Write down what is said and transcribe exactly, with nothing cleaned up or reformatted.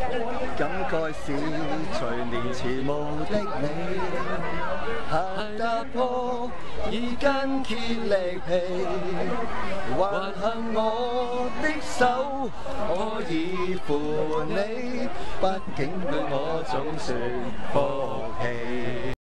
感慨是隨年遲暮的你，行踏破已筋竭力疲，還幸我的手可以扶你，畢竟對我總算福氣。